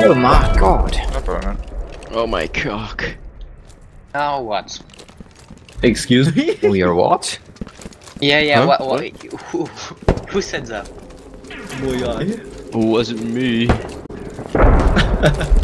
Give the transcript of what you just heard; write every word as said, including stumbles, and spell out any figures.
Oh my god. No problem, man. Oh my cock. Now what? Excuse me? Oh, you're what? Yeah, yeah, Huh? what, what, who, who said that? Boy, I. It wasn't me.